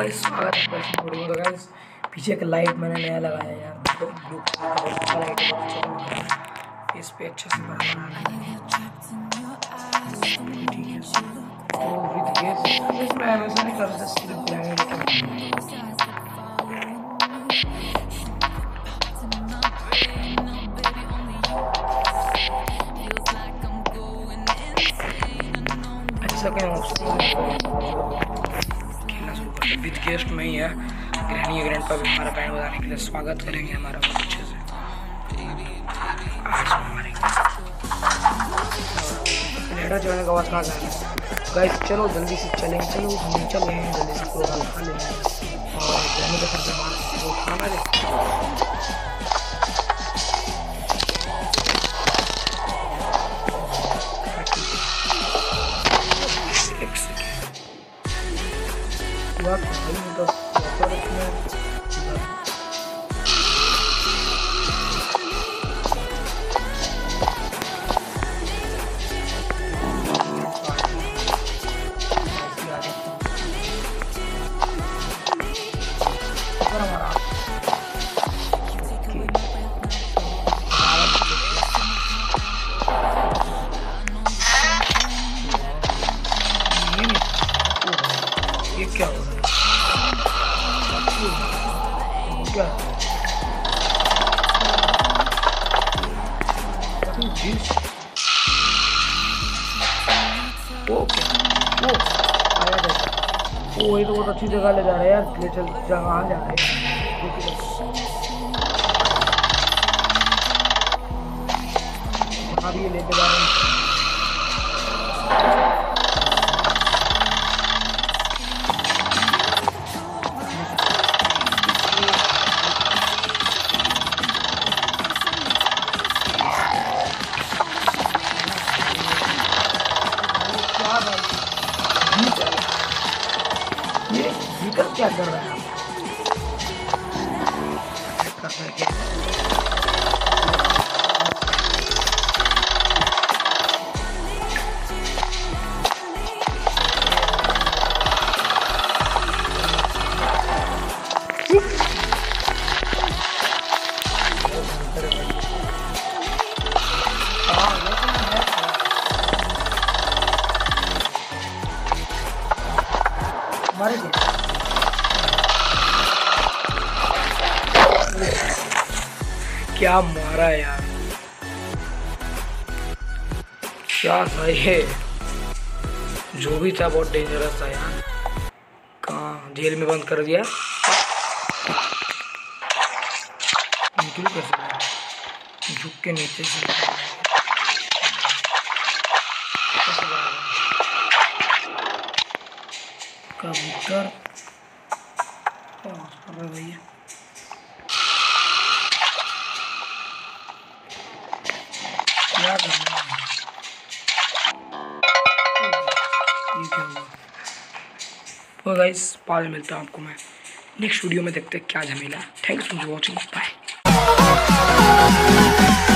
Guys, स्वागत है आपका वीडियो में। तो गाइस पीछे एक लाइट मैंने नया लगाया है यार, ब्लू कलर लाइट है, बहुत अच्छा लग रहा है। इस पे अच्छे से बना है, ठीक है। तो विद गेस इसमें हमेशा नहीं कर सकते, सिर्फ ब्लैक ऐसा खेलना शुरू करते। विद गेस्ट में ही है, ग्रहणी ग्रैंड पर भी हमारा बैंड बजाने के लिए स्वागत करेंगे हमारा बहुत अच्छे से। आज हमारे लेटा चलने का आवाज़ कहाँ जा रहा है गाइस? चलो जल्दी से चलेंगे, चलो हम चल रहे हैं, जल्दी से प्रोग्राम खा लेंगे और ग्रहणी के साथ वो खाना दे। ये क्या हो रहा है? क्या वही तो बहुत अच्छी जगह ले जा रहे हैं यार, ले चल जहाँ जा रहे हैं। जहाँ भी ये लेके जा रहे हैं क्या कर रहा है? क्या मारा यार, क्या था ये? जो भी था बहुत डेंजरस था यार। कहाँ जेल में बंद कर दिया? निकल कैसे? झुक के नीचे से कबूतर भैया क्या करना है? ये क्या हुआ? तो गाइस बाद में मिलता हूँ आपको मैं नेक्स्ट वीडियो में, देखते हैं क्या झमेला। Thanks for watching, bye.